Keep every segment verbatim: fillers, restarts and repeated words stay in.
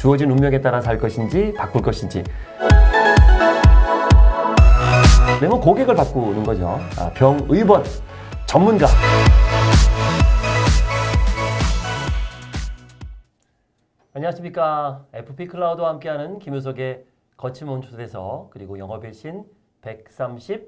주어진 운명에 따라 살 것인지 바꿀 것인지. 매번 고객을 바꾸는 거죠. 아, 병의번 전문가. 안녕하십니까. 에프피 클라우드와 함께하는 김효석의 거침없는 초대석 그리고 영업일신 백삼십육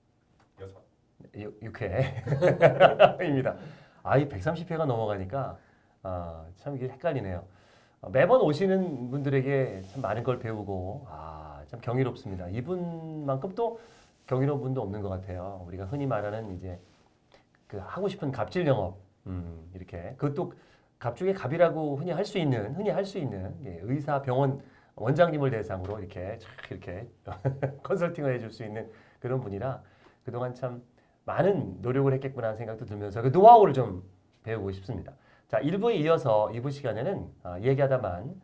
회입니다. 아, 이 백삼십 회가 넘어가니까 아, 참 이게 헷갈리네요. 매번 오시는 분들에게 참 많은 걸 배우고 아, 참 경이롭습니다. 이분만큼 또 경이로운 분도 없는 것 같아요. 우리가 흔히 말하는 이제 그 하고 싶은 갑질 영업 음, 이렇게 그것도 갑 중에 갑이라고 흔히 할 수 있는 흔히 할 수 있는 예, 의사 병원 원장님을 대상으로 이렇게 이렇게 컨설팅을 해줄 수 있는 그런 분이라 그동안 참 많은 노력을 했겠구나 하는 생각도 들면서 그 노하우를 좀 배우고 싶습니다. 자, 일 부에 이어서 이 부 시간에는 어, 얘기하다만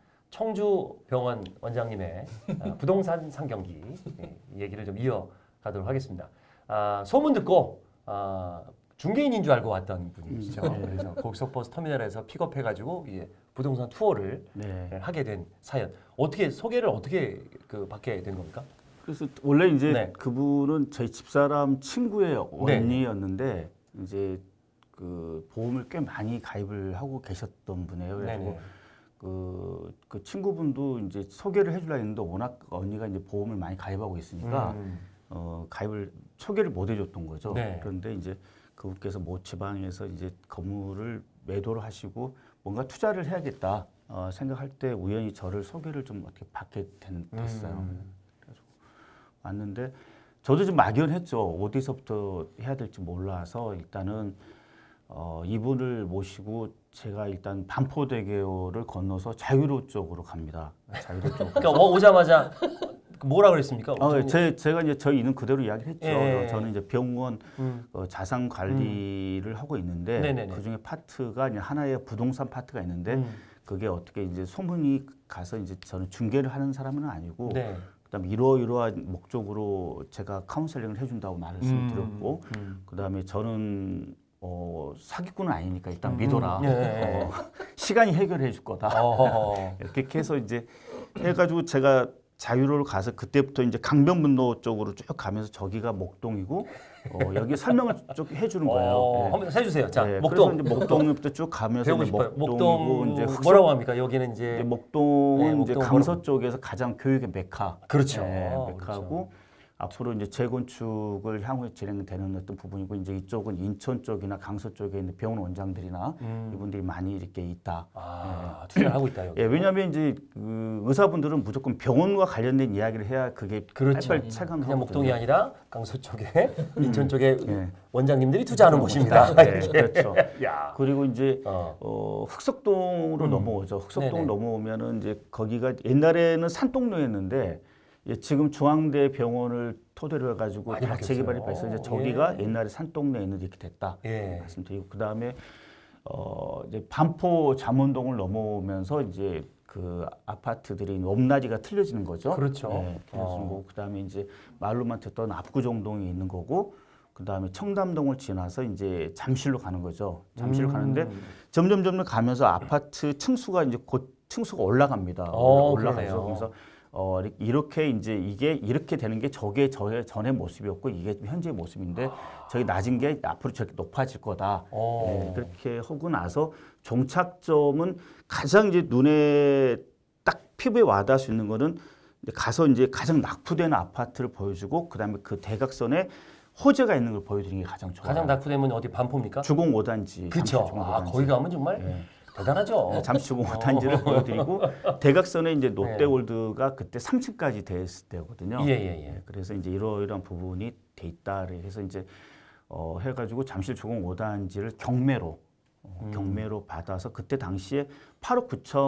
청주병원 원장님의 어, 부동산 상경기 예, 얘기를 좀 이어가도록 하겠습니다. 아, 소문 듣고 어, 중개인인 줄 알고 왔던 분이시죠. 음, 네. 그래서 고속버스 터미널에서 픽업해가지고 이제 부동산 투어를 네. 하게 된 사연. 어떻게 소개를 어떻게 그 받게 된 겁니까? 그래서 원래 이제 네. 그분은 저희 집사람 친구의 언니였는데 네. 이제 그 보험을 꽤 많이 가입을 하고 계셨던 분이에요. 그래서 그, 그 친구분도 이제 소개를 해주려 했는데 워낙 언니가 이제 보험을 많이 가입하고 있으니까 음. 어, 가입을 소개를 못 해줬던 거죠. 네. 그런데 이제 그분께서 모 지방에서 이제 건물을 매도를 하시고 뭔가 투자를 해야겠다 어, 생각할 때 우연히 저를 소개를 좀 어떻게 받게 된, 됐어요. 음. 그래서 왔는데 저도 좀 막연했죠. 어디서부터 해야 될지 몰라서 일단은 어, 이분을 모시고 제가 일단 반포대교를 건너서 자유로 쪽으로 갑니다. 자유로 쪽. 그러니까 오자마자 뭐라 그랬습니까? 어, 제, 제가 이제 저희 있는 그대로 이야기했죠. 예. 저는 이제 병원 음. 어, 자산 관리를 음. 하고 있는데 네네네. 그 중에 파트가 이제 하나의 부동산 파트가 있는데 음. 그게 어떻게 이제 소문이 가서 이제 저는 중개를 하는 사람은 아니고 네. 그다음에 이러이러한 목적으로 제가 카운셀링을 해준다고 말씀드렸고 음. 음. 그다음에 저는 어, 사기꾼은 아니니까 일단 믿어라. 음. 예. 어, 시간이 해결해 줄 거다. 이렇게 해서 이제 해가지고 제가 자유로를 가서 그때부터 이제 강변북로 쪽으로 쭉 가면서 저기가 목동이고 어, 여기 설명을 쭉 해주는 거예요. 어, 네. 한번 해주세요. 자, 네, 목동. 이제 목동부터 쭉 가면서 배우고 싶어요. 목동 이제 흑석, 뭐라고 합니까? 여기는 이제, 이제 목동은 네, 목동 이제 강서 뭐라고? 쪽에서 가장 교육의 메카. 그렇죠. 네, 메카고. 그렇죠. 앞으로 이제 재건축을 향후에 진행되는 어떤 부분이고 이제 이쪽은 인천 쪽이나 강서 쪽에 있는 병원 원장들이나 음. 이분들이 많이 이렇게 있다. 아, 네. 투자를 하고 있다. 여기. 예, 왜냐하면 이제 그 의사분들은 무조건 병원과 관련된 이야기를 해야 그게 그렇죠. 빨리 체감하거든요. 그냥 목동이 아니라 강서 쪽에 인천 쪽에 네. 원장님들이 투자하는 곳입니다. 네, 그렇죠. 야. 그리고 이제 어. 어, 흑석동으로 음. 넘어오죠. 흑석동 넘어오면은 이제 거기가 옛날에는 산동로였는데 예, 지금 중앙대 병원을 토대로 해가지고 다 재개발이 발서 이제 저기가 예. 옛날에 산동네에 있는 이렇게 됐다 예. 말씀드리고 그 다음에 어 이제 반포 잠원동을 넘어오면서 이제 그 아파트들이 높낮이가 틀려지는 거죠. 그렇죠. 예, 어. 그 다음에 이제 말로만 듣던 압구정동이 있는 거고 그 다음에 청담동을 지나서 이제 잠실로 가는 거죠. 잠실로 음. 가는데 점점 점점 가면서 아파트 층수가 이제 곧 층수가 올라갑니다. 어, 올라가죠. 그래서 어, 이렇게 이제 이게 이렇게 되는 게 저게 저의 전의 모습이었고 이게 현재의 모습인데 아. 저기 낮은 게 앞으로 저렇게 높아질 거다. 네, 그렇게 하고 나서 종착점은 가장 이제 눈에 딱 피부에 와닿을 수 있는 거는 가서 이제 가장 낙후된 아파트를 보여주고 그다음에 그 대각선에 호재가 있는 걸 보여드리는 게 가장 좋아요. 가장 낙후되면 어디 반포입니까? 주공 오 단지. 그렇죠. 아, 거기 가면 정말 네. 대단하죠. 네, 잠시 주공 오 단지를 보여드리고 대각선에 이제 롯데월드가 그때 삼 층까지 됐을 때거든요. 예, 예, 예. 네, 그래서 이제 이러이러한 부분이 돼 있다. 그래서 이제 어, 해가지고 잠실 주공 오 단지를 경매로 어, 음. 경매로 받아서 그때 당시에 팔억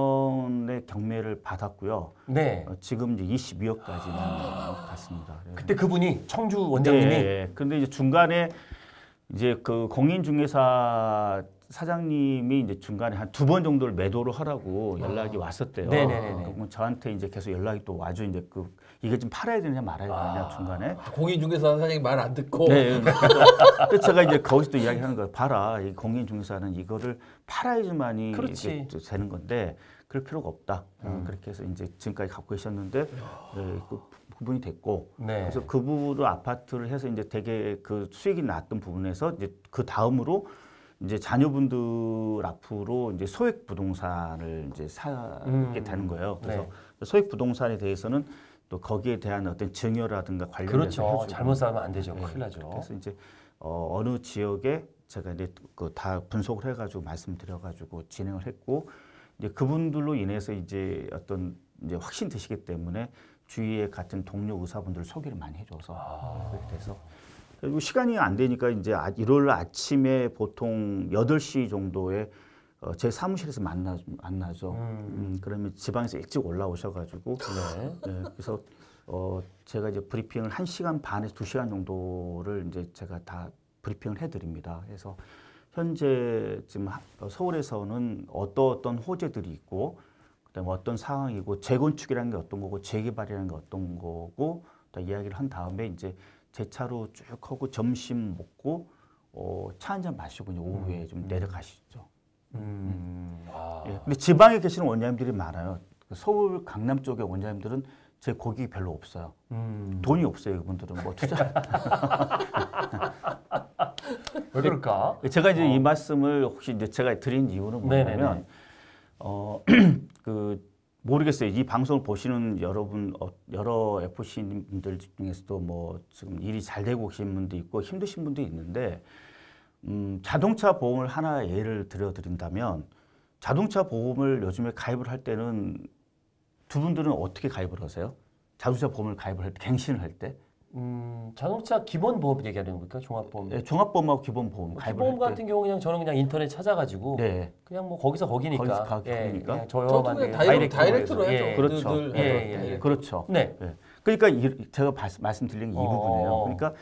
구천의 경매를 받았고요. 네. 어, 지금 이제 이십이억까지는 아. 갔습니다. 그때 그분이 청주 원장님이. 네. 근데 이제 중간에 이제 그 공인중개사 사장님이 이제 중간에 한 두 번 정도를 매도를 하라고 연락이 아. 왔었대요. 네네네네. 그럼 저한테 이제 계속 연락이 또 와줘. 이제 그 이게 좀 팔아야 되느냐 말아야 되느냐 아. 중간에. 아, 공인중개사 사장님 말 안 듣고. 네. 그래서 제가 이제 거기서 또 이야기하는 거예요. 봐라, 이 공인중개사는 이거를 팔아야지만이 그렇지. 이게 되는 건데 그럴 필요가 없다. 음. 그렇게 해서 이제 지금까지 갖고 계셨는데 네, 그 부분이 됐고. 네. 그래서 그 부분으로 아파트를 해서 이제 되게 그 수익이 났던 부분에서 이제 그 다음으로 이제 자녀분들 앞으로 이제 소액 부동산을 이제 사게 음. 되는 거예요. 그래서 네. 소액 부동산에 대해서는 또 거기에 대한 어떤 증여라든가 관련해서 그렇죠. 해주고. 잘못 사면 안 되죠. 네. 큰일 나죠. 그래서 이제 어, 어느 지역에 제가 이제 그 다 분석을 해가지고 말씀드려가지고 진행을 했고 이제 그분들로 인해서 이제 어떤 이제 확신 드시기 때문에 주위에 같은 동료 의사분들 소개를 많이 해줘서 아. 그렇게 돼서 그리고 시간이 안 되니까 이제 아- 일요일 아침에 보통 여덟 시 정도에 어, 제 사무실에서 만나 만나죠. 음. 음, 그러면 지방에서 일찍 올라오셔가지고 네. 네, 그래서 어, 제가 이제 브리핑을 한 시간 반에서 두 시간 정도를 이제 제가 다 브리핑을 해드립니다. 그래서 현재 지금 하- 어, 서울에서는 어떤 어떤 호재들이 있고, 그다음에 어떤 상황이고, 재건축이라는 게 어떤 거고, 재개발이라는 게 어떤 거고, 또 이야기를 한 다음에 이제 제 차로 쭉 하고 점심 먹고 어, 차 한 잔 마시고 이제 오후에 좀 내려가시죠. 음. 아. 예. 근데 지방에 계시는 원장님들이 많아요. 그 서울 강남 쪽의 원장님들은 제 고객이 별로 없어요. 음. 돈이 없어요, 그분들은 뭐 투자. 왜 그럴까? 제가 이제 어. 이 말씀을 혹시 이제 제가 드린 이유는 뭐냐면 네네네. 어, 그 모르겠어요. 이 방송을 보시는 여러분 어, 여러 에프씨님들 중에서도 뭐 지금 일이 잘 되고 계신 분도 있고 힘드신 분도 있는데 음, 자동차 보험을 하나 예를 들어 드린다면 자동차 보험을 요즘에 가입을 할 때는 두 분들은 어떻게 가입을 하세요? 자동차 보험을 가입을 할 때, 갱신을 할 때? 음, 자동차 기본 보험 얘기하는 겁니까? 종합보험. 네, 종합보험하고 기본보험 가입을 기본보험 할 때. 같은 경우 그냥 저는 그냥 인터넷 찾아가지고 네. 그냥 뭐 거기서 거기니까. 거기서 가- 예, 거기니까. 그냥 저도 저렴한 그냥 데 다이렉트, 다이렉트로 다이렉트로 해서. 해죠. 예, 그렇죠. 늘, 늘 예, 하죠. 예, 예. 다이렉트. 그렇죠. 네. 네. 그러니까 이, 제가 바, 말씀드린 이 어. 부분이에요. 그러니까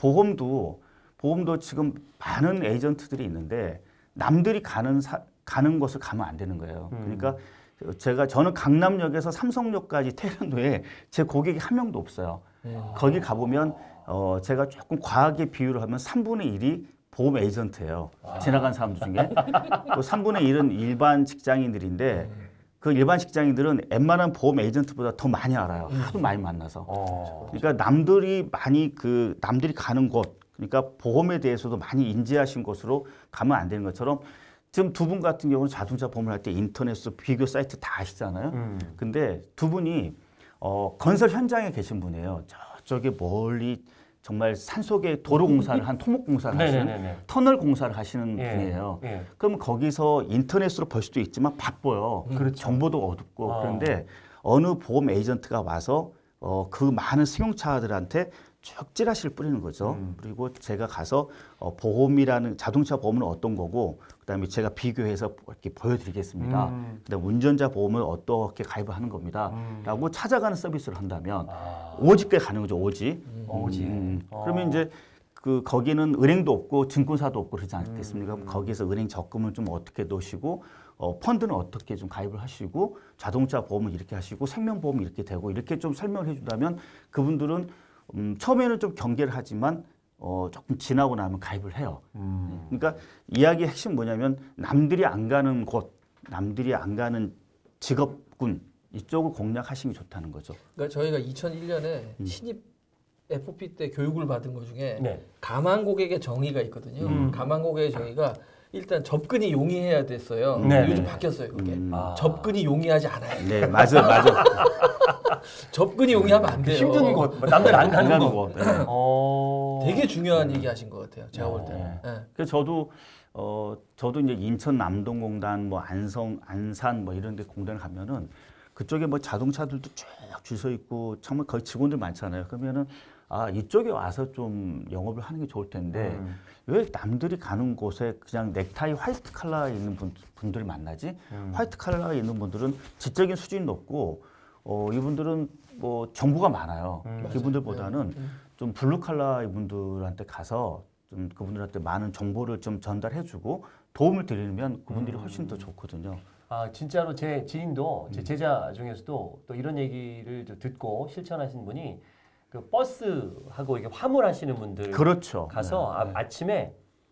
보험도 보험도 지금 많은 에이전트들이 있는데 남들이 가는 사, 가는 곳을 가면 안 되는 거예요. 음. 그러니까 제가 저는 강남역에서 삼성역까지 퇴근 후에 제 고객이 한 명도 없어요. 음. 거기 가보면 어, 제가 조금 과하게 비유를 하면 삼분의 일이 보험 에이전트예요. 지나간 사람들 중에. 또 삼분의 일은 일반 직장인들인데 그 일반 직장인들은 웬만한 보험 에이전트보다 더 많이 알아요. 하도 많이 만나서. 어. 그러니까 남들이 많이 그 남들이 가는 곳, 그러니까 보험에 대해서도 많이 인지하신 곳으로 가면 안 되는 것처럼 지금 두 분 같은 경우는 자동차 보험을 할 때 인터넷으로 비교 사이트 다 아시잖아요. 음. 근데 두 분이 어, 건설 현장에 계신 분이에요. 저쪽에 멀리 정말 산속에 도로 공사를 한 토목 공사를 하시는 네네네네. 터널 공사를 하시는 예, 분이에요. 예. 그럼 거기서 인터넷으로 볼 수도 있지만 바빠요. 그렇죠. 정보도 어둡고 어. 그런데 어느 보험 에이전트가 와서 어, 그 많은 승용차들한테 쭉 찌라시를 뿌리는 거죠. 음. 그리고 제가 가서 어, 보험이라는 자동차 보험은 어떤 거고 그다음에 제가 비교해서 이렇게 보여드리겠습니다. 음. 그다음 운전자 보험을 어떻게 가입을 하는 겁니다. 음. 라고 찾아가는 서비스를 한다면 아. 오직게 가는 거죠. 오직. 오직. 음. 어. 그러면 이제 그 거기는 은행도 없고 증권사도 없고 그러지 않겠습니까? 음. 거기에서 은행 적금을 좀 어떻게 놓으시고 어, 펀드는 어떻게 좀 가입을 하시고 자동차 보험을 이렇게 하시고 생명보험이 이렇게 되고 이렇게 좀 설명을 해준다면 그분들은 음, 처음에는 좀 경계를 하지만 어, 조금 지나고 나면 가입을 해요. 음. 그러니까 이야기의 핵심 뭐냐면 남들이 안 가는 곳, 남들이 안 가는 직업군 이쪽을 공략하시는 게 좋다는 거죠. 그러니까 저희가 이천일 년에 음. 신입 에프피 때 교육을 받은 것 중에 네. 가만 고객의 정의가 있거든요. 음. 가만 고객의 정의가 일단 접근이 용이해야 됐어요. 네, 요즘 네. 바뀌었어요, 그게. 음. 아. 접근이 용이하지 않아요. 네, 맞아, 맞아. 접근이 용이하면 안 돼요. 힘든 곳, 뭐 남들 안 가는 안 곳. 가는 곳. 네. 어. 되게 중요한 얘기 하신 것 같아요. 제가 볼 때는. 네. 네. 그래서 저도 어 저도 이제 인천 남동공단 뭐 안성 안산 뭐 이런 데 공단을 가면은 그쪽에 뭐 자동차들도 쭉 줄 서 있고 정말 거의 직원들 많잖아요. 그러면은 아 이쪽에 와서 좀 영업을 하는 게 좋을 텐데 음. 왜 남들이 가는 곳에 그냥 넥타이 화이트 컬러에 있는 분, 분들을 만나지? 음. 화이트 컬러에 있는 분들은 지적인 수준이 높고 어 이분들은 뭐 정보가 많아요. 음. 이분들보다는 네. 음. 좀 블루 칼라 이분들한테 가서 좀 그분들한테 많은 정보를 좀 전달해주고 도움을 드리면 그분들이 음. 훨씬 더 좋거든요. 아 진짜로 제 지인도 제 음. 제자 중에서도 또 이런 얘기를 좀 듣고 실천하신 분이 그 버스하고 이게 화물하시는 분들 그렇죠. 가서 네. 아, 아침에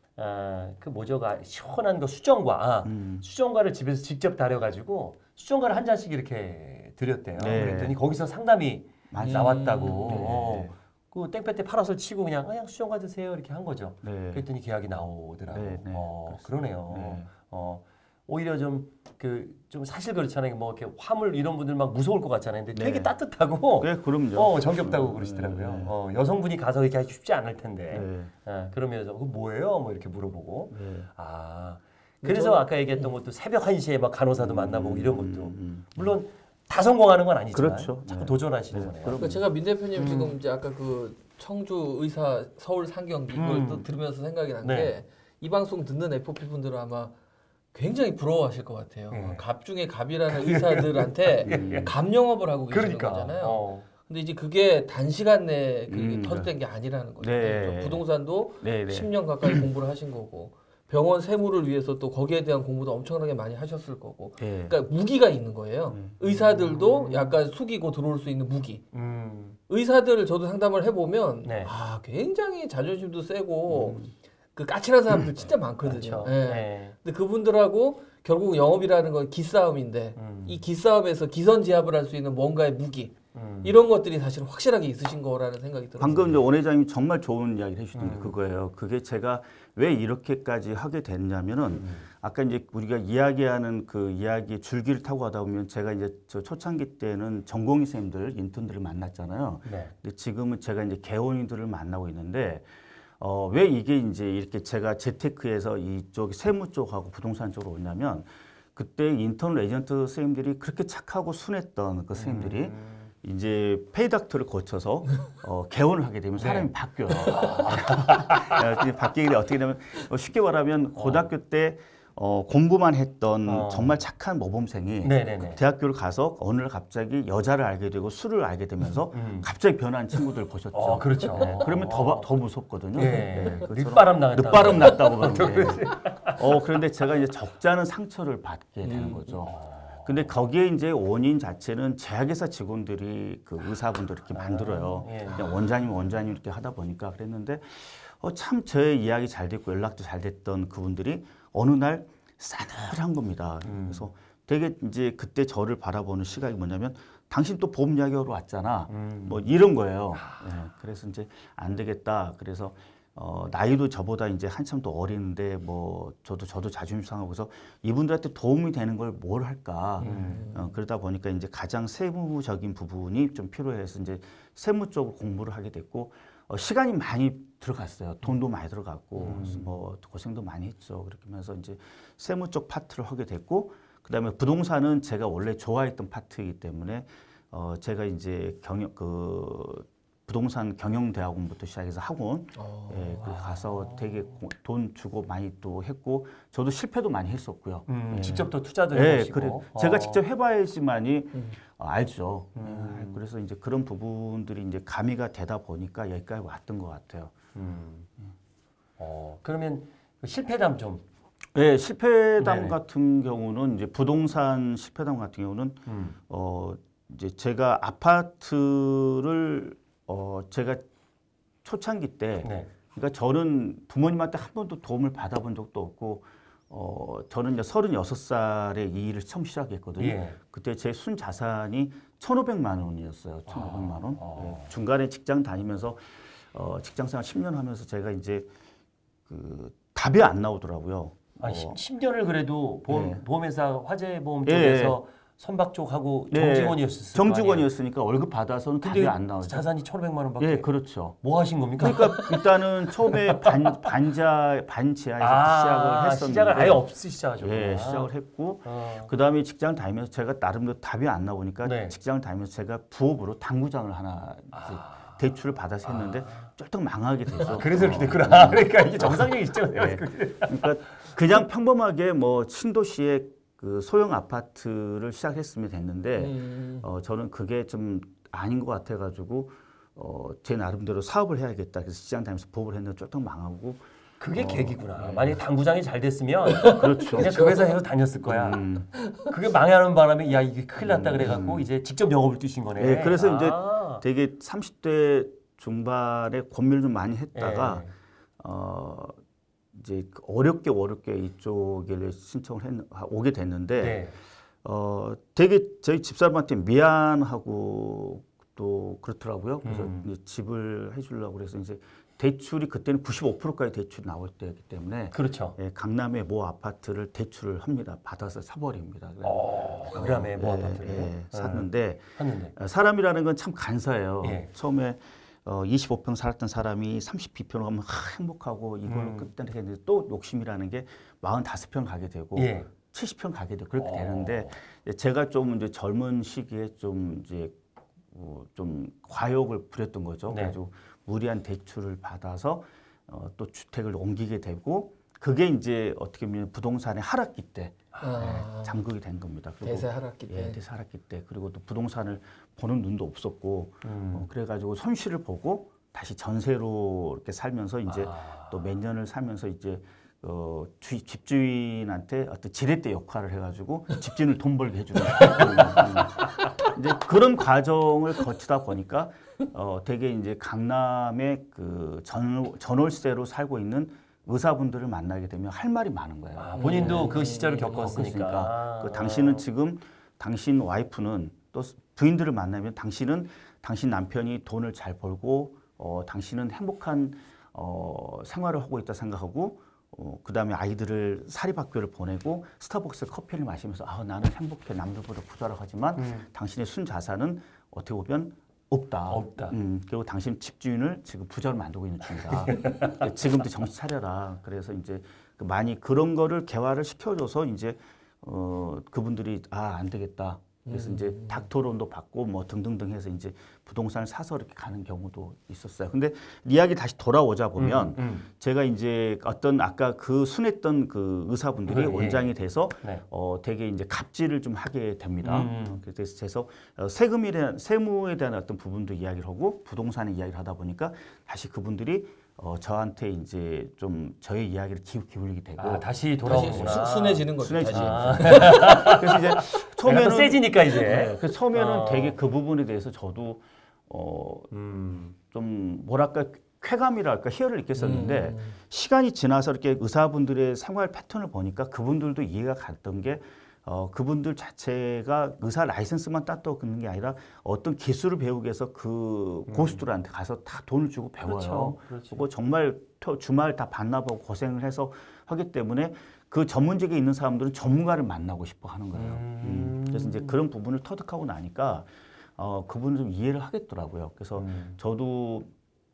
아, 그 뭐죠가 시원한 거 수정과 아, 음. 수정과를 집에서 직접 다려가지고 수정과를 한 잔씩 이렇게 드렸대요. 네. 그랬더니 거기서 상담이 맞아요. 나왔다고. 네. 어, 그 땡볕에 파라솔 치고 그냥 그냥 수정과 드세요 이렇게 한 거죠. 네. 그랬더니 계약이 나오더라고. 네, 네. 어, 그러네요. 네. 어, 오히려 좀 그 좀 사실 그렇잖아요. 뭐 이렇게 화물 이런 분들 막 무서울 것 같잖아요. 근데 되게 네. 따뜻하고 네, 그럼요. 어 정겹다고 그러시더라고요. 네. 어, 여성분이 가서 이렇게 하기 쉽지 않을 텐데. 네. 어, 그러면서 그 뭐예요? 뭐 이렇게 물어보고. 네. 아 근데 그래서 저는- 아까 얘기했던 것도 새벽 한 시에 막 간호사도 만나보고 이런 것도 음, 음. 물론 다 성공하는 건 아니지만 그렇죠. 자꾸 네. 도전하시는 네, 거네요. 그럼- 그러니까 제가 민 대표님 음. 지금 이제 아까 그 청주 의사 서울 상경기 이걸 음. 또 들으면서 생각이 난 네. 게 이 방송 듣는 에프오피 분들은 아마 굉장히 부러워하실 것 같아요. 네. 갑 중에 갑이라는 의사들한테 갑 영업을 하고 계시는 그러니까. 거잖아요. 어. 근데 이제 그게 단시간 내에 그게 음. 터득된 게 아니라는 거죠. 네. 그러니까 부동산도 네, 네. 십 년 가까이 공부를 하신 거고 병원 세무를 위해서 또 거기에 대한 공부도 엄청나게 많이 하셨을 거고 네. 그러니까 무기가 있는 거예요. 음. 의사들도 약간 숙이고 들어올 수 있는 무기. 음. 의사들을 저도 상담을 해보면 네. 아 굉장히 자존심도 세고 음. 그 까칠한 사람들 진짜 많거든요. 그렇죠. 예. 네. 근데 그분들하고 결국 영업이라는 건 기싸움인데 음. 이 기싸움에서 기선제압을 할 수 있는 뭔가의 무기 음. 이런 것들이 사실 확실하게 있으신 거라는 생각이 들어요. 방금 이제 원 회장님이 정말 좋은 이야기를 해주신 게 음. 그거예요. 그게 제가 왜 이렇게까지 하게 됐냐면은 음. 아까 이제 우리가 이야기하는 그 이야기의 줄기를 타고 가다 보면 제가 이제 저 초창기 때는 전공의 선생님들, 인턴들을 만났잖아요. 네. 근데 지금은 제가 이제 개원인들을 만나고 있는데 어, 왜 이게 이제 이렇게 제가 재테크에서 이쪽 세무 쪽하고 부동산 쪽으로 오냐면 그때 인턴 에이전트 선생님들이 그렇게 착하고 순했던 그 선생님들이 음. 이제 페이닥터를 거쳐서 어, 개원을 하게 되면 사람이 네. 바뀌어요. 어, 바뀌게 돼 어떻게 되면 어, 쉽게 말하면 고등학교 때 어, 공부만 했던 어. 정말 착한 모범생이 네네네. 대학교를 가서 어느 날 갑자기 여자를 알게 되고 술을 알게 되면서 음. 갑자기 변한 친구들 보셨죠. 어, 그렇죠. 네, 그러면 더, 더 무섭거든요. 예. 네, 그것처럼 늦바람 나갔다. 늦바람 났다고 그러는데. 어, 그런데 제가 이제 적잖은 상처를 받게 되는 음. 거죠. 근데 거기에 이제 원인 자체는 제약회사 직원들이 그 의사분들 이렇게 만들어요. 예. 그냥 원장님 원장님 이렇게 하다 보니까 그랬는데 어, 참 제 이야기 잘 됐고 연락도 잘 됐던 그분들이 어느 날 싸늘한 겁니다. 음. 그래서 되게 이제 그때 저를 바라보는 시각이 뭐냐면 당신 또 보험 이야기하러 왔잖아. 음. 뭐 이런 거예요. 네, 그래서 이제 안 되겠다. 그래서 어, 나이도 저보다 이제 한참 더 어리는데 뭐 저도 저도 자존심 상하고 그래서 이분들한테 도움이 되는 걸 뭘 할까. 음. 어, 그러다 보니까 이제 가장 세무적인 부분이 좀 필요해서 이제 세무 쪽으로 공부를 하게 됐고 어, 시간이 많이 들어갔어요. 돈도 많이 들어갔고 음. 뭐 고생도 많이 했죠. 그렇게 하면서 이제 세무 쪽 파트를 하게 됐고 그다음에 부동산은 제가 원래 좋아했던 파트이기 때문에 어, 제가 이제 경영 그 부동산 경영대학원부터 시작해서 학원 어. 예, 그 가서 되게 고- 돈 주고 많이 또 했고 저도 실패도 많이 했었고요. 음, 예. 직접 또 투자도 예, 해보시고. 그래. 어. 제가 직접 해봐야지만이 음. 어, 알죠. 음. 예, 그래서 이제 그런 부분들이 이제 가미가 되다 보니까 여기까지 왔던 것 같아요. 음. 어, 그러면 그 실패담 좀. 예, 실패담 네네. 같은 경우는 이제 부동산 실패담 같은 경우는 음. 어 이제 제가 아파트를 어 제가 초창기 때 네. 그러니까 저는 부모님한테 한 번도 도움을 받아본 적도 없고 어 저는 이제 서른여섯 살에 이 일을 처음 시작했거든요. 예. 그때 제 순 자산이 천오백만 원이었어요. 천오백만 원. 아. 예, 중간에 직장 다니면서 어 직장 생활 십 년 하면서 제가 이제 그 답이 안 나오더라고요. 아니 어, 십 년을 그래도 보험, 네. 보험회사 화재보험 예, 쪽에서 선박 쪽하고 네, 정직원이었을 거 아니에요. 정직원이었으니까 월급 받아서는 답이 근데 안 나오죠. 자산이 천오백만 원밖에. 예, 그렇죠. 뭐 하신 겁니까? 그러니까 일단은 처음에 반 반자 반지하에서 아, 시작을 했었는데 시작을 아예 없으시죠. 예, 시작을 했고 어. 그 다음에 직장 다니면서 제가 나름대로 답이 안 나오니까 네. 직장을 다니면서 제가 부업으로 당구장을 하나 이제 아. 대출을 받아서 했는데 쫄딱 망하게 되죠. 그래서 이렇게 어, 됐구나. 그러니까 이게 정상적인 시점이에요. 네. 그러니까 그냥 평범하게 뭐 신도시의 그 소형 아파트를 시작했으면 됐는데 음. 어, 저는 그게 좀 아닌 것 같아가지고 어, 제 나름대로 사업을 해야겠다. 그래서 시장 다니면서 부업을 했는데 쫄딱 망하고 그게 어, 계기구나. 네. 만약에 당구장이 잘 됐으면 그렇죠. 그냥 그 회사에서 다녔을 거야. 음. 그게 망하는 바람에 야 이게 큰일 났다 음. 그래갖고 이제 직접 영업을 뛰신 거네. 네, 그래서 이제 아. 되게 삼십 대 중반에 고민을 좀 많이 했다가 예. 어 이제 어렵게 어렵게 이쪽에 신청을 했, 오게 됐는데 네. 어 되게 저희 집사람한테 미안하고 또 그렇더라고요. 그래서 음. 이제 집을 해주려고 그래서 이제 대출이 그때는 구십오 퍼센트까지 대출이 나올 때였기 때문에 그렇죠. 예, 강남의 모 아파트를 대출을 합니다. 받아서 사버립니다. 그래서 어, 그다음에 뭐 예, 아파트를 예, 샀는데 샀는데. 어, 사람이라는 건 참 간사해요. 예. 처음에 어, 이십오 평 살았던 사람이 삼십이 평으로 가면 하, 행복하고 이걸로 음. 끝내게 했는데 또 욕심이라는 게 사십오 평 가게 되고 예. 칠십 평 가게 되고 그렇게 어. 되는데 제가 좀 이제 젊은 시기에 좀 이제 어, 좀 과욕을 부렸던 거죠. 네. 그래가지고 무리한 대출을 받아서 어, 또 주택을 옮기게 되고 그게 이제 어떻게 보면 부동산의 하락기 때 아. 네, 잠그게 된 겁니다. 그리고 대세 하락기 때. 예, 대세 하락기 때 그리고 또 부동산을 보는 눈도 없었고 음. 어, 그래가지고 손실을 보고 다시 전세로 이렇게 살면서 이제 아. 또 몇 년을 살면서 이제 어, 주, 집주인한테 어떤 지렛대 역할을 해가지고 집주인을 돈 벌게 해주는 음, 이제 그런 과정을 거치다 보니까 어, 되게 이제 강남의 그 전, 전월세로 살고 있는 의사분들을 만나게 되면 할 말이 많은 거예요. 아, 본인도 음. 그 시절을 음. 겪었으니까. 겪었으니까 그 당신은 지금 당신 와이프는 또 부인들을 만나면 당신은 당신 남편이 돈을 잘 벌고 어, 당신은 행복한 어, 생활을 하고 있다 생각하고 어, 그다음에 아이들을 사립학교를 보내고 스타벅스 커피를 마시면서 아, 나는 행복해 남들보다 부자라고 하지만 음. 당신의 순 자산은 어떻게 보면 없다. 없다. 음, 그리고 당신 집주인을 지금 부자로 만들고 있는 중이다. 지금도 정신 차려라. 그래서 이제 그 많이 그런 거를 개화를 시켜줘서 이제 어, 그분들이 아, 안 되겠다. 그래서 음. 이제 닥터론도 받고 뭐 등등등 해서 이제 부동산을 사서 이렇게 가는 경우도 있었어요. 근데 이야기 다시 돌아오자 보면 음, 음. 제가 이제 어떤 아까 그 순했던 그 의사분들이 예, 예. 원장이 돼서 네. 어 되게 이제 갑질을 좀 하게 됩니다. 음. 그래서 그래서 어, 세금에 대한 세무에 대한 어떤 부분도 이야기를 하고 부동산의 이야기를 하다 보니까 다시 그분들이 어 저한테 이제 좀 저의 이야기를 기울 기울이게 되고 아, 다시 다시 돌아오구나. 수- 순해지는 거죠. 순해지죠. 다시. 아. 그래서 이제 처음에는 처음에는 세지니까 이제. 네, 그래서 처음에는 어. 되게 그 부분에 대해서 저도 어 음. 좀 뭐랄까 쾌감이랄까 희열을 느꼈었는데 음. 시간이 지나서 이렇게 의사분들의 생활 패턴을 보니까 그분들도 이해가 갔던 게 어, 그분들 자체가 의사 라이센스만 땄다고 그런 게 아니라 어떤 기술을 배우기 위해서 그 고수들한테 가서 다 돈을 주고 배워요. 그렇죠. 그렇죠. 그리고 정말 토- 주말 다 반납하고 고생을 해서 하기 때문에 그 전문직에 있는 사람들은 전문가를 만나고 싶어 하는 거예요. 음. 음, 그래서 이제 그런 부분을 터득하고 나니까 어, 그분을 좀 이해를 하겠더라고요. 그래서 음. 저도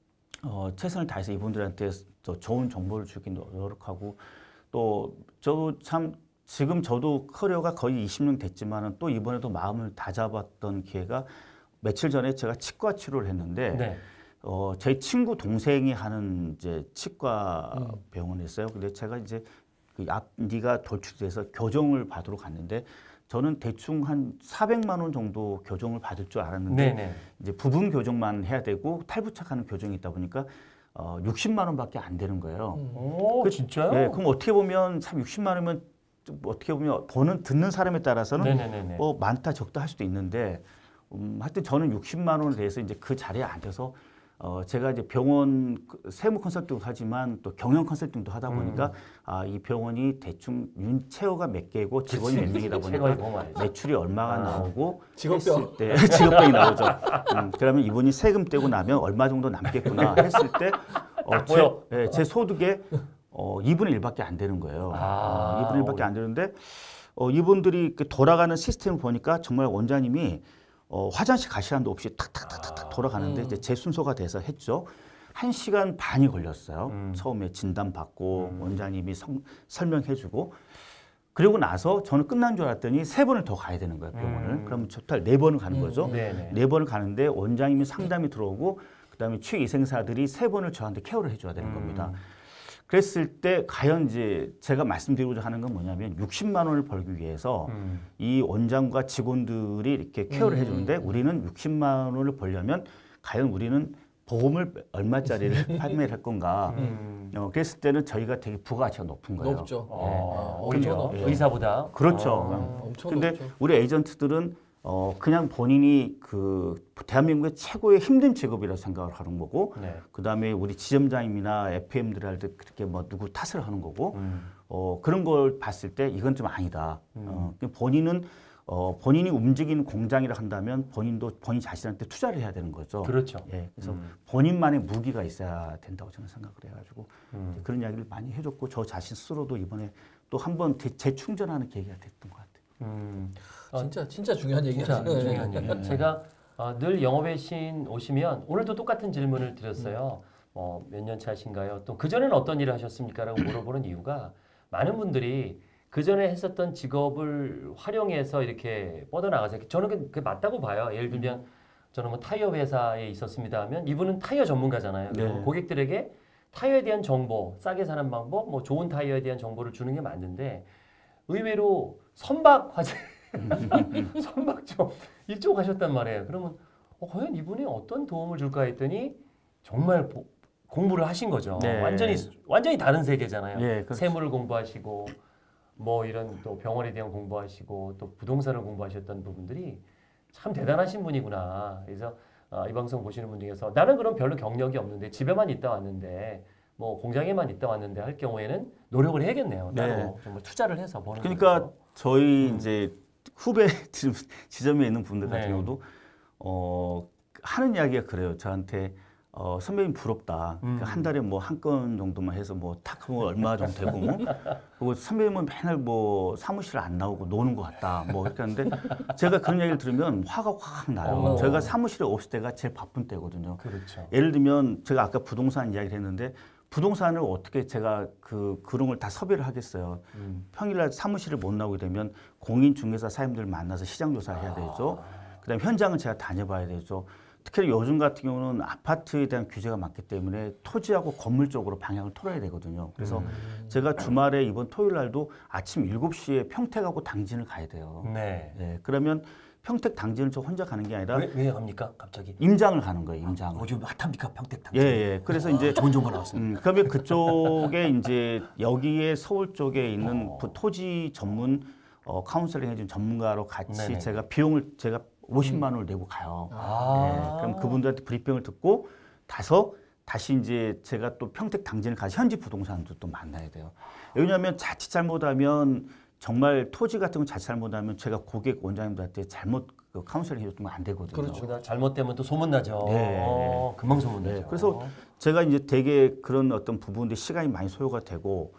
어, 최선을 다해서 이분들한테 더 좋은 정보를 주기 노력하고 또 저도 참 지금 저도 커리어가 거의 이십 년 됐지만은 또 이번에도 마음을 다잡았던 기회가 며칠 전에 제가 치과 치료를 했는데 네. 어, 제 친구 동생이 하는 이제 치과 음. 병원에 있어요. 근데 제가 이제 그 앞니가 돌출돼서 교정을 받으러 갔는데 저는 대충 한 사백만 원 정도 교정을 받을 줄 알았는데 네네. 이제 부분 교정만 해야 되고 탈부착하는 교정이 있다 보니까 어, 육십만 원밖에 안 되는 거예요. 음. 오, 진짜요? 네, 그럼 어떻게 보면 참 육십만 원이면 좀 어떻게 보면 보는 듣는 사람에 따라서는 네네네네. 뭐 많다 적다 할 수도 있는데 음, 하여튼 저는 육십만 원에 대해서 이제 그 자리에 앉아서 어, 제가 이제 병원 그 세무 컨설팅도 하지만 또 경영 컨설팅도 하다 보니까 음. 아, 이 병원이 대충 윤체어가 몇 개고 직원이 그치. 몇 명이다 체력이 보니까 너무 많이 매출이 얼마가 아. 나오고 직업병. 했을 때 직업병이 나오죠. 음, 그러면 이분이 세금 떼고 나면 얼마 정도 남겠구나 했을 때 어, 제, 보여. 예, 제 소득의 어, 이분의 일밖에 안 되는 거예요. 아. 어, 이분의 일밖에 안 되는데 어, 이분들이 이렇게 돌아가는 시스템을 보니까 정말 원장님이 어, 화장실 갈 시간도 없이 탁탁탁탁 돌아가는데 음. 이제 제 순서가 돼서 했죠. 한 시간 반이 걸렸어요. 음. 처음에 진단 받고 음. 원장님이 성, 설명해주고 그리고 나서 저는 끝난 줄 알았더니 세 번을 더 가야 되는 거예요 병원을. 음. 그러면 토탈 네 번을 가는 음. 거죠. 네네. 네 번을 가는데 원장님이 상담이 들어오고 그다음에 취위생사들이 세 번을 저한테 케어를 해줘야 되는 음. 겁니다. 그랬을 때 과연 이제 제가 말씀드리고자 하는 건 뭐냐면 육십만 원을 벌기 위해서 음. 이 원장과 직원들이 이렇게 케어를 음. 해주는데 우리는 육십만 원을 벌려면 과연 우리는 보험을 얼마짜리를 판매를 할 건가. 음. 어, 그랬을 때는 저희가 되게 부가가치가 높은 거예요. 높죠. 어, 네. 오히려 엄청 높죠. 의사보다. 그렇죠. 어. 엄청 근데 높죠. 우리 에이전트들은 어, 그냥 본인이 그 대한민국의 최고의 힘든 직업이라고 생각을 하는 거고, 네. 그 다음에 우리 지점장님이나 에프엠들 할 때 그렇게 뭐 누구 탓을 하는 거고, 음. 어, 그런 걸 봤을 때 이건 좀 아니다. 음. 어, 본인은 어, 본인이 움직이는 공장이라 한다면 본인도 본인 자신한테 투자를 해야 되는 거죠. 그렇죠. 예, 그래서 음. 본인만의 무기가 있어야 된다고 저는 생각을 해가지고 음. 그런 이야기를 많이 해줬고 저 자신 스스로도 이번에 또 한 번 재충전하는 계기가 됐던 것 같아요. 음. 진짜 진짜 중요한 얘기야. 진짜 중요한 얘기예요. 제가 어, 늘 영업의 신 오시면 오늘도 똑같은 질문을 드렸어요. 어, 몇 년 차신가요? 또 그전에는 어떤 일을 하셨습니까? 라고 물어보는 이유가 많은 분들이 그전에 했었던 직업을 활용해서 이렇게 뻗어나가서 저는 그- 그게 맞다고 봐요. 예를 들면 저는 뭐 타이어 회사에 있었습니다 하면 이분은 타이어 전문가잖아요. 그리고 네. 고객들에게 타이어에 대한 정보, 싸게 사는 방법, 뭐 좋은 타이어에 대한 정보를 주는 게 맞는데 의외로 선박 화재 선박 쪽 이쪽 하셨단 말이에요. 그러면 어, 과연 이분이 어떤 도움을 줄까 했더니 정말 보- 공부를 하신 거죠. 네. 완전히 완전히 다른 세계잖아요. 예, 그렇죠. 세무를 공부하시고 뭐 이런 또 병원에 대한 공부하시고 또 부동산을 공부하셨던 부분들이 참 대단하신 분이구나. 그래서 어, 이 방송 보시는 분 중에서 나는 그럼 별로 경력이 없는데 집에만 있다 왔는데 뭐 공장에만 있다 왔는데 할 경우에는 노력을 해야겠네요. 따로 네. 정말 투자를 해서 버는 그러니까 거죠. 저희 이제 후배 지- 지점에 있는 분들 같은 네. 경우도 어, 하는 이야기가 그래요. 저한테 어, 선배님 부럽다. 음. 한 달에 뭐 한 건 정도만 해서 뭐탁 하면 얼마 정도 되고 뭐. 그리고 선배님은 맨날 뭐 사무실 안 나오고 노는 것 같다. 뭐 이렇게 하는데 제가 그런 얘기를 들으면 화가 확 나요. 어. 저희가 사무실에 없을 때가 제일 바쁜 때거든요. 그렇죠. 예를 들면 제가 아까 부동산 이야기를 했는데 부동산을 어떻게 제가 그 그런 걸 다 섭외를 하겠어요. 음. 평일날 사무실을 못 나오게 되면 공인중개사 사장님들 만나서 시장 조사를 해야 되죠. 그다음에 현장을 제가 다녀봐야 되죠. 특히 요즘 같은 경우는 아파트에 대한 규제가 많기 때문에 토지하고 건물 쪽으로 방향을 틀어야 되거든요. 그래서 제가 주말에 이번 토요일 날도 아침 일곱 시에 평택하고 당진을 가야 돼요. 네. 예, 그러면 평택 당진을 저 혼자 가는 게 아니라 왜, 왜 갑니까? 갑자기? 임장을 가는 거예요. 임장을. 요즘 핫합니까? 평택 예, 당진. 예. 그래서 이제 좋은 정보 나왔습니다. 음, 그러면 그쪽에 이제 여기에 서울 쪽에 있는 어. 그 토지 전문 어, 카운셀링 해준 전문가로 같이 네네. 제가 비용을 제가 오십만 원을 내고 가요. 아. 예, 그럼 그분들한테 브리핑을 듣고 다서 다시 이제 제가 또 평택 당진을 가서 현지 부동산도 또 만나야 돼요. 왜냐하면 자칫 잘못하면 정말 토지 같은 거 자칫 잘못하면 제가 고객 원장님들한테 잘못 그 카운셀링 해줬으면 안 되거든요. 그렇죠. 그러다 잘못되면 또 소문나죠. 네. 어, 금방 소문나죠. 네, 그래서 제가 이제 되게 그런 어떤 부분들 시간이 많이 소요가 되고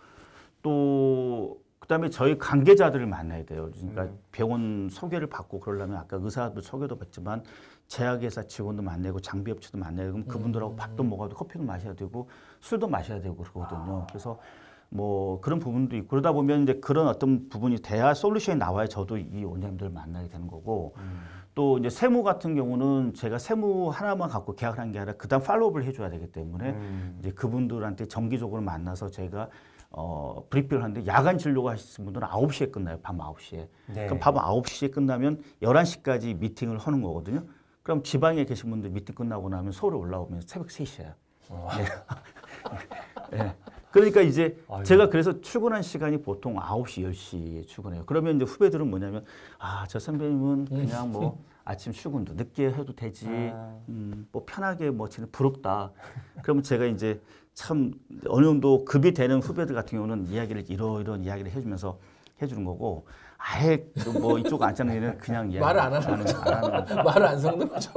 또 그다음에 저희 관계자들을 만나야 돼요. 그러니까 음. 병원 소개를 받고 그러려면 아까 의사도 소개도 받지만 제약회사 직원도 만나고 장비업체도 만나야 되고 그럼 그분들하고 밥도 먹어야 되고 커피도 마셔야 되고 술도 마셔야 되고 그러거든요. 그래서 뭐 그런 부분도 있고 그러다 보면 이제 그런 어떤 부분이 돼야 솔루션이 나와야 저도 이 원장님들을 만나게 되는 거고 음. 또 이제 세무 같은 경우는 제가 세무 하나만 갖고 계약을 한 게 아니라 그다음 팔로우업을 해줘야 되기 때문에 음. 이제 그분들한테 정기적으로 만나서 제가 어, 브리핑을 하는데 야간 진료가 하시는 분들은 아홉 시에 끝나요. 밤 아홉 시에. 네. 그럼 밤 아홉 시에 끝나면 열한 시까지 미팅을 하는 거거든요. 그럼 지방에 계신 분들 미팅 끝나고 나면 서울에 올라오면 새벽 세 시예요. 네. 네. 그러니까 이제 아이고. 제가 그래서 출근한 시간이 보통 아홉 시, 열 시에 출근해요. 그러면 이제 후배들은 뭐냐면 아, 저 선배님은 그냥 뭐 아침 출근도 늦게 해도 되지. 아. 음, 뭐 편하게 뭐 지금 부럽다. 그러면 제가 이제 참 어느 정도 급이 되는 후배들 같은 경우는 이야기를 이러이러한 이야기를 해주면서 해주는 거고 아예 뭐 이쪽 앉자는 애는 그냥 이야기 말을 안 하는 거죠. 안 하는 거죠. 말을 안 섞는 거죠.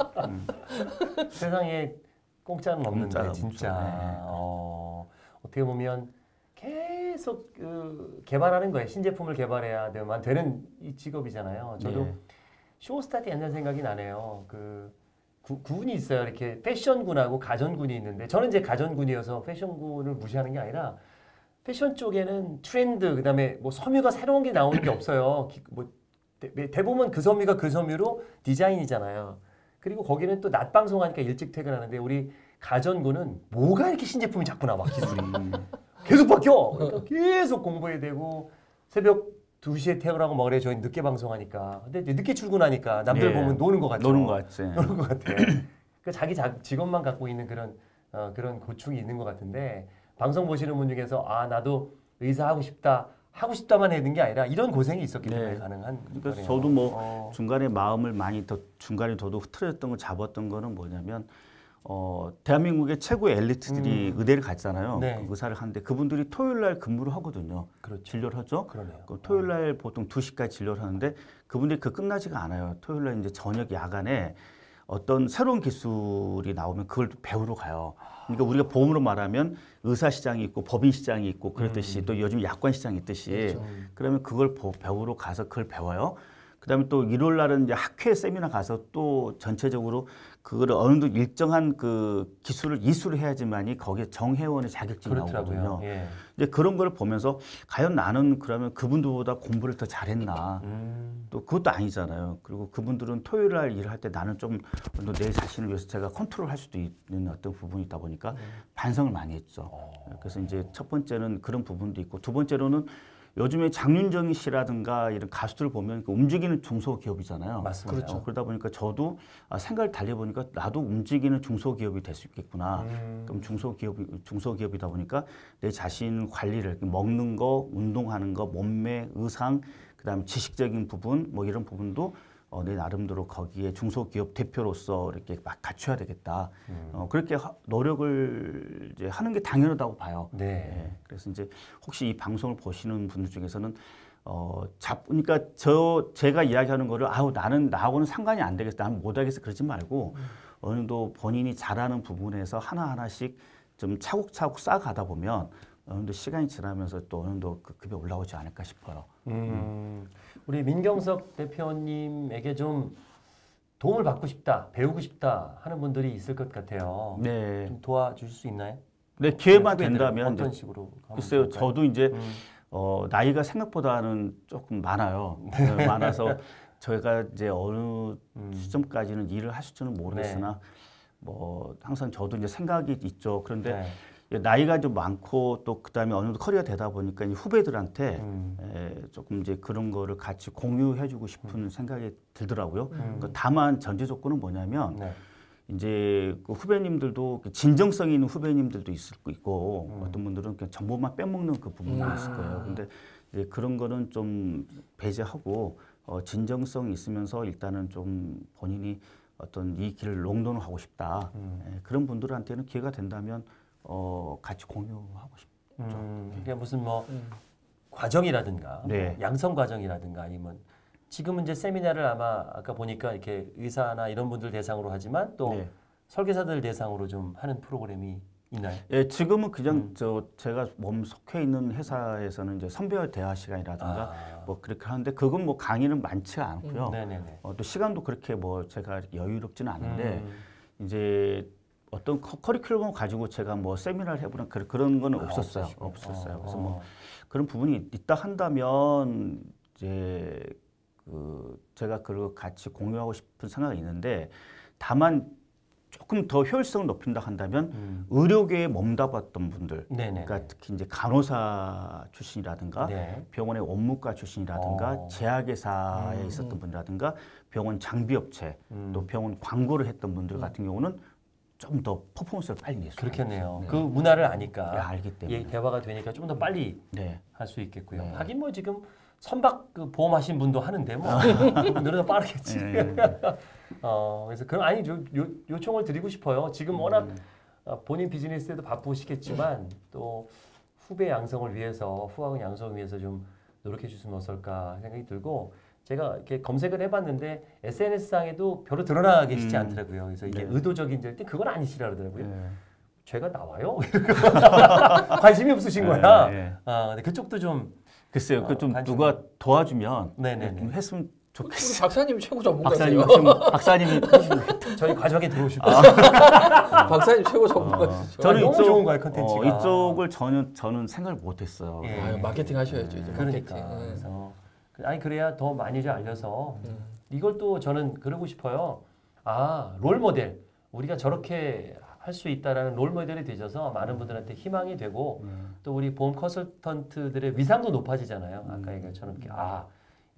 세상에 공짜는 없는데 공짜는 진짜 없죠. 네. 어, 어떻게 보면 계속 그 개발하는 거예요. 신제품을 개발해야 되만 되는 이 직업이잖아요. 저도 네. 쇼스타트 옛날 생각이 나네요. 그 구, 군이 있어요. 이렇게 패션군하고 가전군이 있는데 저는 이제 가전군이어서 패션군을 무시하는 게 아니라 패션 쪽에는 트렌드 그다음에 뭐 섬유가 새로운 게 나오는 게 없어요. 기- 뭐 대, 대부분 그 섬유가 그 섬유로 디자인이잖아요. 그리고 거기는 또 낮 방송하니까 일찍 퇴근하는데 우리 가전군은 뭐가 이렇게 신제품이 자꾸 나와 기술이 계속 바뀌어. 그러니까 계속 공부해야 되고 새벽 두 시에 퇴근하고 뭐 그래 저희 늦게 방송하니까 근데 이제 늦게 출근하니까 남들 예. 보면 노는 것 같죠. 노는 것 같지. 노는 것 같아. 그 자기 자, 직업만 갖고 있는 그런 어, 그런 고충이 있는 것 같은데 방송 보시는 분 중에서 아 나도 의사 하고 싶다 하고 싶다만 했는 게 아니라 이런 고생이 있었기 때문에 네. 가능한 그러니까 거네요. 저도 뭐 어. 중간에 마음을 많이 더 중간에 저도 흐트렸던 걸 잡았던 거는 뭐냐면 어 대한민국의 최고의 엘리트들이 음. 의대를 갔잖아요. 네. 그 의사를 하는데 그분들이 토요일 날 근무를 하거든요. 그렇죠. 진료를 하죠. 그러네요. 그 토요일 날 보통 두 시까지 진료를 하는데 그분들이 그 끝나지가 않아요. 토요일 날 이제 저녁 야간에 어떤 새로운 기술이 나오면 그걸 또 배우러 가요. 그러니까 우리가 보험으로 말하면 의사 시장이 있고 법인 시장이 있고 그렇듯이 음. 또 요즘 약관 시장이 있듯이 그렇죠. 그러면 그걸 보- 배우러 가서 그걸 배워요. 그다음에 또 일요일 날은 이제 학회 세미나 가서 또 전체적으로 그거를 어느 정도 일정한 그 기술을 이수를 해야지만이 거기에 정회원의 자격증이 그렇더라고요. 나오거든요. 예. 이제 그런 걸 보면서 과연 나는 그러면 그분들보다 공부를 더 잘했나? 음. 또 그것도 아니잖아요. 그리고 그분들은 토요일 날 일을 할 때 나는 좀 내 자신을 위해서 제가 컨트롤할 수도 있는 어떤 부분이 있다 보니까 반성을 많이 했죠. 어. 그래서 이제 첫 번째는 그런 부분도 있고 두 번째로는 요즘에 장윤정 씨라든가 이런 가수들을 보면 그 움직이는 중소기업이잖아요. 맞습니다. 어, 그러다 보니까 저도 아, 생각을 달려보니까 나도 움직이는 중소기업이 될 수 있겠구나. 음. 그럼 중소기업이 중소기업이다 보니까 내 자신 관리를 먹는 거, 운동하는 거, 몸매, 의상, 그다음에 지식적인 부분 뭐 이런 부분도 어, 내 나름대로 거기에 중소기업 대표로서 이렇게 막 갖춰야 되겠다. 음. 어, 그렇게 하- 노력을 이제 하는 게 당연하다고 봐요. 네. 예, 그래서 이제 혹시 이 방송을 보시는 분들 중에서는 어, 잡, 그러니까 저 제가 이야기하는 거를 아우 나는 나하고는 상관이 안 되겠어, 나는 못하겠어 그러지 말고 어느 정도 본인이 잘하는 부분에서 하나 하나씩 좀 차곡차곡 쌓아가다 보면 어느 정도 시간이 지나면서 또 어느 정도 그 급이 올라오지 않을까 싶어요. 음. 우리 민경석 대표님에게 좀 도움을 받고 싶다, 배우고 싶다 하는 분들이 있을 것 같아요. 네, 좀 도와주실 수 있나요? 네 기회만 후배들은 된다면 어떤 이제 식으로? 가면 글쎄요, 좋을까요? 저도 이제 음. 어, 나이가 생각보다는 조금 많아요. 네, 많아서 저희가 이제 어느 음. 시점까지는 일을 하실지는 모르겠으나 뭐 항상 저도 이제 생각이 있죠. 그런데 네. 나이가 좀 많고 또 그다음에 어느 정도 커리가 되다 보니까 이 후배들한테 음. 에, 조금 이제 그런 거를 같이 공유해주고 싶은 생각이 들더라고요. 음. 그 다만 전제 조건은 뭐냐면 네. 이제 그 후배님들도 진정성 있는 후배님들도 있을 거 있고 음. 어떤 분들은 그냥 정보만 빼먹는 그 부분도 음. 있을 거예요. 근데 이제 그런 거는 좀 배제하고 어, 진정성 있으면서 일단은 좀 본인이 어떤 이 길을 롱런을 하고 싶다. 음. 예, 그런 분들한테는 기회가 된다면 어, 같이 공유하고 싶죠. 음. 그러니까 무슨 뭐 음. 과정이라든가 네. 뭐 양성 과정이라든가 아니면 지금은 이제 세미나를 아마 아까 보니까 이렇게 의사나 이런 분들 대상으로 하지만 또 네. 설계사들 대상으로 좀 하는 프로그램이 있나요? 예, 지금은 그냥 음. 저 제가 몸 속해 있는 회사에서는 이제 선별 대화 시간이라든가 아. 뭐 그렇게 하는데 그건 뭐 강의는 많지 않고요. 음. 네네네. 어, 또 시간도 그렇게 뭐 제가 여유롭지는 않은데 음. 이제 어떤 커, 커리큘럼을 가지고 제가 뭐 세미나를 해보는 그런 그런 건 아, 없었어요. 없으시군요. 없었어요. 어, 그래서 어. 뭐 그런 부분이 있다 한다면 이제 그 제가 그걸 같이 공유하고 싶은 생각이 있는데 다만 조금 더 효율성을 높인다 한다면 음. 의료계에 몸담았던 분들, 네네. 그러니까 특히 이제 간호사 출신이라든가 네. 병원의 원무과 출신이라든가 어. 제약회사에 음. 있었던 분이라든가 병원 장비업체 음. 또 병원 광고를 했던 분들 같은 경우는 좀 더 퍼포먼스를 빨리 낼 수 그렇겠네요. 네. 그 문화를 아니까 네, 알기 때문에. 이 대화가 되니까 좀 더 빨리 네. 할 수 있겠고요. 네. 하긴 뭐 지금 선박 그 보험하신 분도 하는데 뭐 그분들은 더 빠르겠지. 네. 어, 그래서 그럼 아니 요, 요, 요청을 드리고 싶어요. 지금 워낙 어, 본인 비즈니스에도 바쁘시겠지만 또 후배 양성을 위해서 후학은 양성을 위해서 좀 노력해 주시면 어떨까 생각이 들고 제가 이렇게 검색을 해봤는데 에스엔에스상에도 별로 드러나 계시지 음. 않더라고요. 그래서 이게 네. 의도적인 절 그건 아니시라 그러더라고요. 네. 제가 나와요? 관심이 없으신 거야. 네, 네. 아, 근데 그쪽도 좀 글쎄요, 어, 그 좀 관심- 누가 도와주면 네네네. 좀 했으면 우리 좋겠어요. 박사님 최고 전문가세요. 박사님, 지금 박사님이 해주시면 저희 과정에 들어오실 분. 박사님 최고 전문가시죠. 어, 저는 너무 이쪽, 좋은 거예요, 컨텐츠가. 어, 이쪽을 전혀 저는 생각을 못했어요. 예. 아유, 마케팅 하셔야죠. 이제 그러니까. 마케팅. 네. 그래서 그- 아니 그래야 더 많이 좀 알려서 음. 이걸 또 저는 그러고 싶어요. 아, 롤 모델. 우리가 저렇게 할 수 있다라는 롤 모델이 되셔서 많은 분들한테 희망이 되고 음. 또 우리 보험 컨설턴트들의 위상도 높아지잖아요. 아까 얘기처럼 이렇게 아,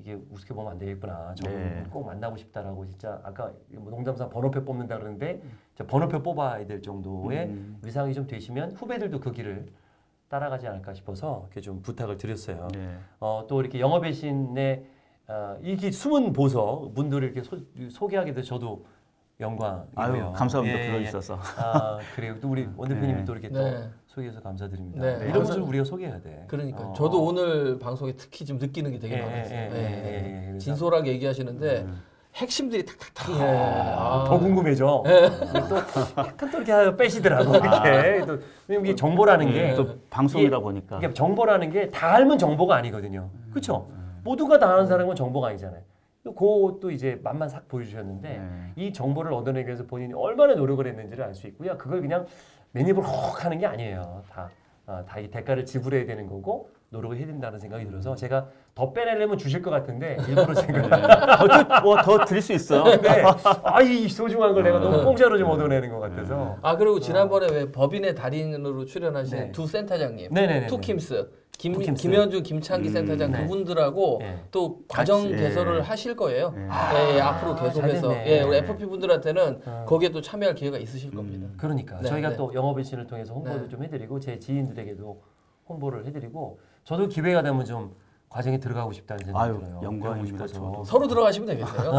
이게 우습게 보면 안 되겠구나. 저는 네. 꼭 만나고 싶다라고 진짜 아까 뭐 농담삼아 번호표 뽑는다 그러는데 저 번호표 뽑아야 될 정도의 음. 위상이 좀 되시면 후배들도 그 길을 따라가지 않을까 싶어서 이렇게 좀 부탁을 드렸어요. 네. 어, 또 이렇게 영업의 신의 어, 이게 숨은 보석 분들을 이렇게 소, 소개하게 돼서 저도 영광이고요. 아유 감사합니다. 예, 불러주셔서. 아 그래요. 또 우리 원 대표님이 네. 또 이렇게 네. 또 소개해서 감사드립니다. 네. 이런 감사- 분들 우리가 소개해야 돼. 그러니까 어. 저도 오늘 방송에 특히 좀 느끼는 게 되게 예, 많았어요. 예, 예, 예, 예, 예, 예. 그래서- 진솔하게 얘기하시는데 음. 핵심들이 탁탁탁. 예. 아. 더 궁금해져. 또 약간 또 이렇게 빼시더라고 이렇게. 또 왜냐면 이게 정보라는 게 네, 또 방송이다 보니까. 이게 정보라는 게 다 알면 정보가 아니거든요. 그렇죠? 모두가 다 아는 사람은 정보가 아니잖아요. 그것도 이제 맛만 싹 보여주셨는데 네. 이 정보를 얻어내기 위해서 본인이 얼마나 노력을 했는지를 알 수 있고요. 그걸 그냥 맨입으로 헉 하는 게 아니에요. 다, 어, 다 이 대가를 지불해야 되는 거고 노력을 해야 된다는 생각이 들어서 제가 더 빼내려면 주실 것 같은데 일부러 제가 뭐 더 드릴 수 있어요. 근데 아이 소중한 걸 내가 너무 공짜로 좀 얻어내는 것 같아서 아 그리고 지난번에 왜 법인의 달인으로 출연하신 네. 두 센터장님, 네네네. 투킴스, 김, 투킴스. 김현준, 김창기 음, 센터장 네. 그분들하고 네. 또 과정 같이, 개설을 예. 하실 거예요. 네. 예, 예, 앞으로 잘 계속해서 됐네. 예, 우리 에프피 분들한테는 어. 거기에 또 참여할 기회가 있으실 겁니다. 그러니까 네, 저희가 네. 또 영업의 신을 통해서 홍보도 네. 좀 해드리고 제 지인들에게도 홍보를 해드리고 저도 기회가 되면 좀 과정에 들어가고 싶다는 생각이 아유, 들어요. 영광입니다, 배우고 싶어서. 저도. 서로 들어가시면 되겠네요.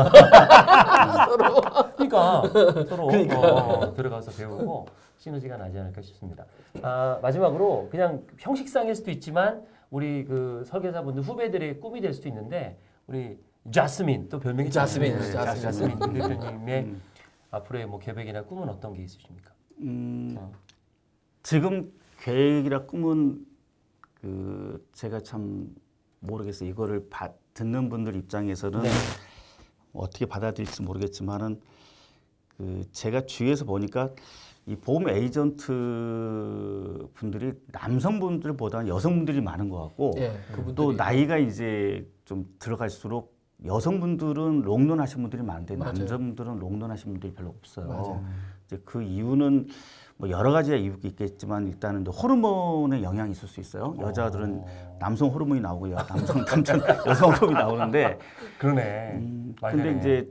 서로 그러니까 서로 그러니까. 어, 들어가서 배우고 시너지가 나지 않을까 싶습니다. 아, 마지막으로 그냥 형식상일 수도 있지만 우리 그 설계사분들 후배들의 꿈이 될 수도 있는데 우리 자스민 또 별명이 자스민, 네, 자스민. 자스민 임 대표님의 음. 앞으로의 뭐 계획이나 꿈은 어떤 게 있으십니까? 음, 어. 지금 계획이라 꿈은 그 제가 참 모르겠어요. 이거를 바, 듣는 분들 입장에서는 네. 어떻게 받아들일지 모르겠지만은 그 제가 주위에서 보니까 이 보험 에이전트 분들이 남성분들보다는 여성분들이 많은 것 같고 예, 그분들이 또 나이가 이제 좀 들어갈수록 여성분들은 롱런 하신 분들이 많은데 맞아요. 남자분들은 롱런 하신 분들이 별로 없어요. 맞아요. 이제 그 이유는 뭐 여러 가지 이유가 있겠지만 일단은 호르몬의 영향이 있을 수 있어요. 여자들은 어. 남성 호르몬이 나오고요, 남성 남자 여성 호르몬이 나오는데 그러네. 음, 말 근데 되네. 이제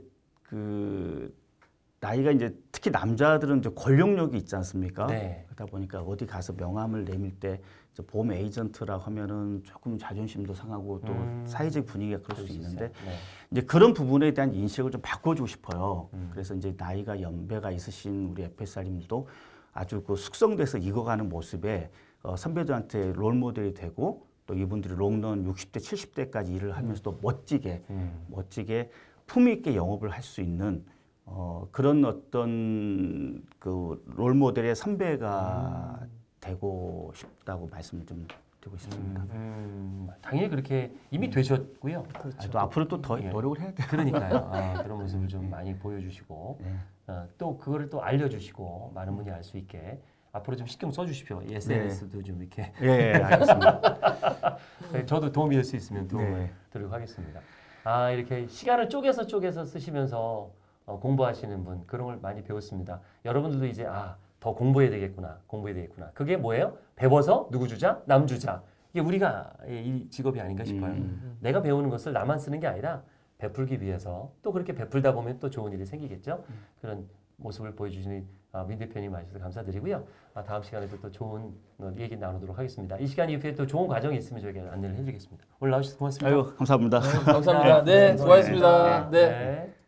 그 나이가 이제 특히 남자들은 이제 권력력이 있지 않습니까? 네. 그러다 보니까 어디 가서 명함을 내밀 때 이제 보험 에이전트라고 하면은 조금 자존심도 상하고 또 음. 사회적 분위기가 그럴 그럴 수 수 있는데 있어요. 네. 이제 그런 부분에 대한 인식을 좀 바꿔주고 싶어요. 음. 그래서 이제 나이가 연배가 있으신 우리 에프에스알님들도 아주 그 숙성돼서 익어가는 모습에 어, 선배들한테 롤 모델이 되고 또 이분들이 롱런 육십 대, 칠십 대까지 일을 하면서도 멋지게 음. 멋지게 품위 있게 영업을 할 수 있는 어, 그런 어떤 그 롤 모델의 선배가 음. 되고 싶다고 말씀을 좀 드리고 싶습니다. 음, 음, 당연히 그렇게 이미 되셨고요. 아, 또 앞으로 또 더 예. 노력을 해야 돼요. 그러니까요. 아, 그런 모습을 좀 많이 보여주시고 네. 어, 또 그거를 또 알려주시고 많은 분이 알 수 있게 앞으로 좀 신경 써주십시오. 에스엔에스도 좀 이렇게 예, 예, 알겠습니다. 네, 저도 도움이 될 수 있으면 도움을 네. 드리도록 하겠습니다. 아 이렇게 시간을 쪼개서 쪼개서 쓰시면서 어, 공부하시는 분 그런 걸 많이 배웠습니다. 여러분들도 이제 아 더 공부해야 되겠구나, 공부해야 되겠구나. 그게 뭐예요? 배워서 누구 주자? 남 주자. 이게 우리가 이 직업이 아닌가 싶어요. 음. 내가 배우는 것을 나만 쓰는 게 아니라 베풀기 위해서 또 그렇게 베풀다 보면 또 좋은 일이 생기겠죠. 그런 모습을 보여주시는 아, 민 대표님 와주셔서 감사드리고요. 아, 다음 시간에도 또 좋은 어, 얘기 나누도록 하겠습니다. 이 시간 이후에 또 좋은 과정이 있으면 저희가 안내를 해드리겠습니다. 오늘 나와주셔서 고맙습니다. 아이고 감사합니다. 네, 감사합니다. 네, 수고하셨습니다. 네. 네.